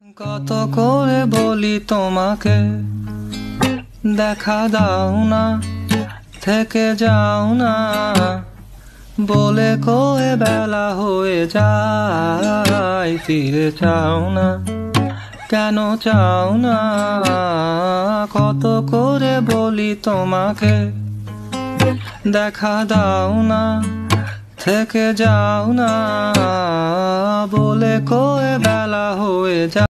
কত করে বলি তোমাকে দেখা দাও না, থেকে যাও না, বলে কয়ে বেলা হয়ে যায়, ফিরে চাও না, কেন চাও না? কত করে বলি তোমাকে দেখা দাও না, থেকে যাও না, বলে কয়ে বেলা হয়ে যায়।